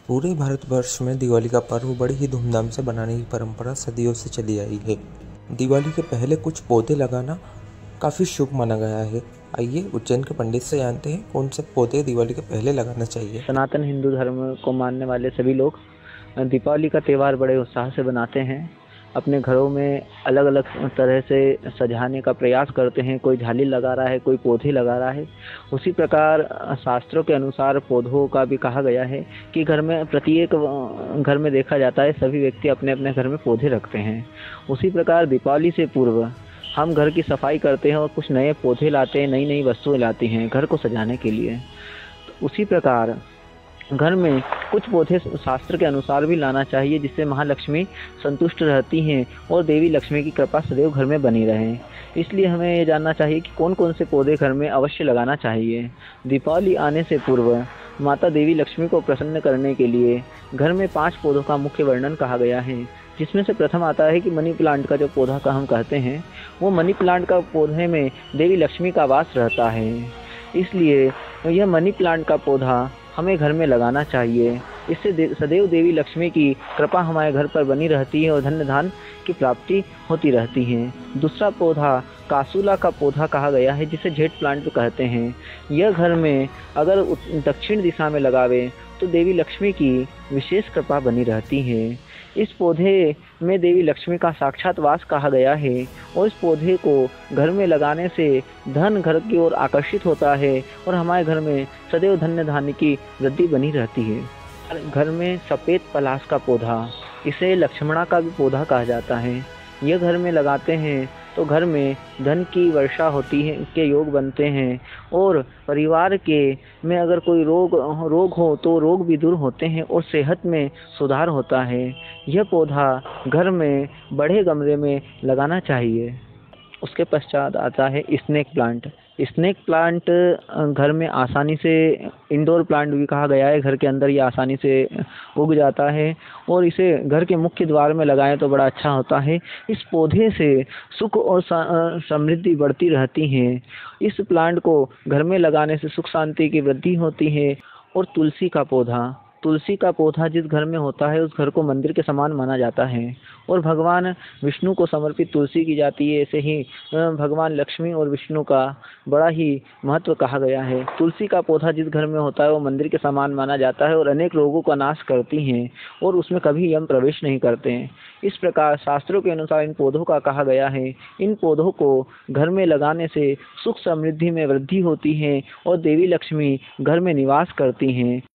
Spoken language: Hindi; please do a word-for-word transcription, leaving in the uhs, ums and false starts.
पूरे भारतवर्ष में दिवाली का पर्व बड़ी ही धूमधाम से मनाने की परंपरा सदियों से चली आई है। दिवाली के पहले कुछ पौधे लगाना काफ़ी शुभ माना गया है। आइए उज्जैन के पंडित से जानते हैं कौन से पौधे दिवाली के पहले लगाना चाहिए। सनातन हिंदू धर्म को मानने वाले सभी लोग दीपावली का त्यौहार बड़े उत्साह से बनाते हैं। अपने घरों में अलग अलग तरह से सजाने का प्रयास करते हैं। कोई झाली लगा रहा है, कोई पौधे लगा रहा है। उसी प्रकार शास्त्रों के अनुसार पौधों का भी कहा गया है कि घर में प्रत्येक घर में देखा जाता है सभी व्यक्ति अपने अपने घर में पौधे रखते हैं। उसी प्रकार दीपावली से पूर्व हम घर की सफाई करते हैं और कुछ नए पौधे लाते हैं, नई नई वस्तुएं लाते हैं घर को सजाने के लिए। तो उसी प्रकार घर में कुछ पौधे शास्त्र के अनुसार भी लाना चाहिए, जिससे महालक्ष्मी संतुष्ट रहती हैं और देवी लक्ष्मी की कृपा सदैव घर में बनी रहे। इसलिए हमें ये जानना चाहिए कि कौन कौन से पौधे घर में अवश्य लगाना चाहिए। दीपावली आने से पूर्व माता देवी लक्ष्मी को प्रसन्न करने के लिए घर में पांच पौधों का मुख्य वर्णन कहा गया है, जिसमें से प्रथम आता है कि मनी प्लांट का जो पौधा का हम कहते हैं, वो मनी प्लांट का पौधे में देवी लक्ष्मी का वास रहता है। इसलिए यह मनी प्लांट का पौधा हमें घर में लगाना चाहिए। इससे दे, सदैव देवी लक्ष्मी की कृपा हमारे घर पर बनी रहती है और धन्य धान की प्राप्ति होती रहती है। दूसरा पौधा कासूला का पौधा कहा गया है, जिसे जेट प्लांट भी कहते हैं। यह घर में अगर दक्षिण दिशा में लगावे तो देवी लक्ष्मी की विशेष कृपा बनी रहती है। इस पौधे में देवी लक्ष्मी का साक्षात वास कहा गया है और इस पौधे को घर में लगाने से धन घर की ओर आकर्षित होता है और हमारे घर में सदैव धन्य धान्य की वृद्धि बनी रहती है। घर में सफ़ेद पलाश का पौधा, इसे लक्ष्मणा का भी पौधा कहा जाता है, यह घर में लगाते हैं तो घर में धन की वर्षा होती है के योग बनते हैं और परिवार के में अगर कोई रोग रोग हो तो रोग भी दूर होते हैं और सेहत में सुधार होता है। यह पौधा घर में बड़े गमले में लगाना चाहिए। उसके पश्चात आता है स्नेक प्लांट। स्नेक प्लांट घर में आसानी से, इंडोर प्लांट भी कहा गया है, घर के अंदर ये आसानी से उग जाता है और इसे घर के मुख्य द्वार में लगाएं तो बड़ा अच्छा होता है। इस पौधे से सुख और समृद्धि बढ़ती रहती है। इस प्लांट को घर में लगाने से सुख शांति की वृद्धि होती है। और तुलसी का पौधा, तुलसी का पौधा जिस घर में होता है उस घर को मंदिर के समान माना जाता है और भगवान विष्णु को समर्पित तुलसी की जाती है। ऐसे ही भगवान लक्ष्मी और विष्णु का बड़ा ही महत्व कहा गया है। तुलसी का पौधा जिस घर में होता है वो मंदिर के समान माना जाता है और अनेक रोगों का नाश करती हैं और उसमें कभी यम प्रवेश नहीं करते हैं। इस प्रकार शास्त्रों के अनुसार इन पौधों का कहा गया है। इन पौधों को घर में लगाने से सुख समृद्धि में वृद्धि होती है और देवी लक्ष्मी घर में निवास करती हैं।